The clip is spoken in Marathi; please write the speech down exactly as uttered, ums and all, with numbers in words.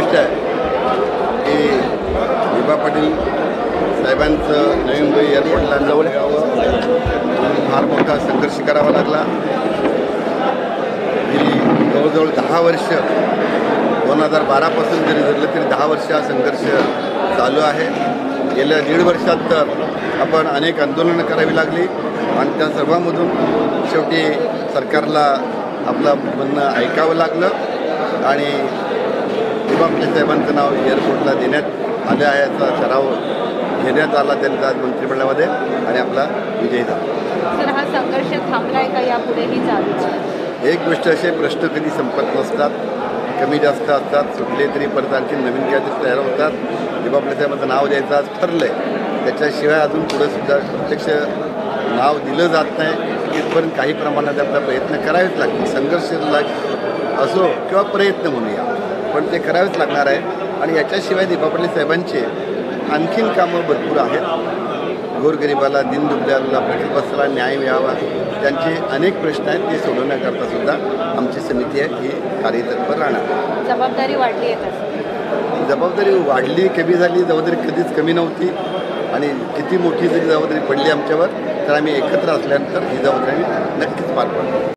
गोष्ट आहे की विभा पाटील साहेबांचं नवी मुंबई एअरपोर्टला जवळ यावं फार मोठा संघर्ष करावा लागला। गेली जवळजवळ दहा वर्ष दोन हजार बारापासून जरी धरलं तरी दहा वर्ष हा संघर्ष चालू आहे। गेल्या दीड वर्षात तर आपण अनेक आंदोलनं करावी लागली आणि त्या सर्वांमधून शेवटी सरकारला आपलं म्हणणं ऐकावं लागलं आणि विभा पाटील साहेबांचं नाव एअरपोर्टला देण्यात आलं आहे याचा ठराव घेण्यात आला त्यांचा मंत्रिमंडळामध्ये आणि आपला विजय झाला। सर, हा संघर्ष थांबलाय का यापुढेही चालू? एक गोष्ट असे प्रश्न कधी संपत नसतात, कमी जास्त असतात, सुटले तरी परत आणखी नवीन काहीतरी तयार होतात। विभा पाटील साहेबांचं नाव द्यायचं आज ठरलं आहे, त्याच्याशिवाय अजून पुढे सुद्धा प्रत्यक्ष नाव दिलं जात नाही। इथपर्यंत काही प्रमाणात आपला प्रयत्न करावेच लागतील, संघर्ष लाग असो किंवा प्रयत्न म्हणूया, पण ते करावेच लागणार आहे। आणि याच्याशिवाय विभा पाटील साहेबांचे आणखीन कामं भरपूर आहेत। गोरगरिबाला, दीनदुबळ्याला, प्रकल्पस्थाला न्याय मिळावा, त्यांचे अनेक प्रश्न आहेत, ते सोडवण्याकरता सुद्धा आमची समिती आहे ही कार्यतत्पर राहणार। जबाबदारी वाढली आहे? जबाबदारी वाढली, कमी झाली, जबाबदारी कधीच कमी नव्हती आणि किती मोठी जरी जबाबदारी पडली आमच्यावर तर आम्ही एकत्र असल्यानंतर ही जबाबदारी नक्कीच पार पाडतो।